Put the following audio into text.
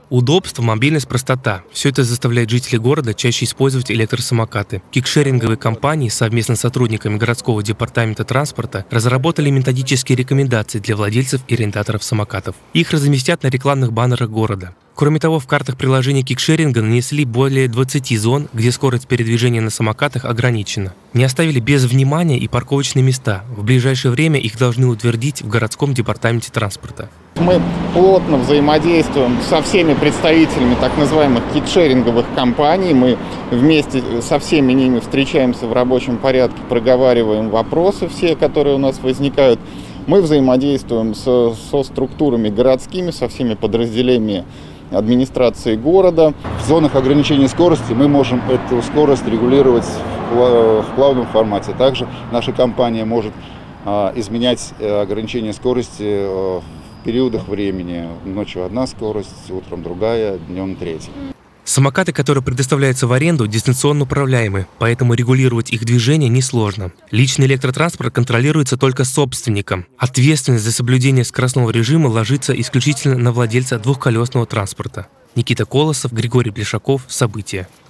Удобство, мобильность, простота – все это заставляет жителей города чаще использовать электросамокаты. Кикшеринговые компании совместно с сотрудниками городского департамента транспорта разработали методические рекомендации для владельцев и арендаторов самокатов. Их разместят на рекламных баннерах города. Кроме того, в картах приложения кикшеринга нанесли более 20 зон, где скорость передвижения на самокатах ограничена. Не оставили без внимания и парковочные места. В ближайшее время их должны утвердить в городском департаменте транспорта. Мы плотно взаимодействуем со всеми представителями так называемых кикшеринговых компаний. Мы вместе со всеми ними встречаемся в рабочем порядке, проговариваем вопросы все, которые у нас возникают. Мы взаимодействуем со структурами городскими, со всеми подразделениями администрации города. В зонах ограничения скорости мы можем эту скорость регулировать в плавном формате. Также наша компания может изменять ограничение скорости в периодах времени. Ночью одна скорость, утром другая, днем третья. Самокаты, которые предоставляются в аренду, дистанционно управляемы, поэтому регулировать их движение несложно. Личный электротранспорт контролируется только собственником. Ответственность за соблюдение скоростного режима ложится исключительно на владельца двухколесного транспорта. Никита Колосов, Григорий Плешаков. События.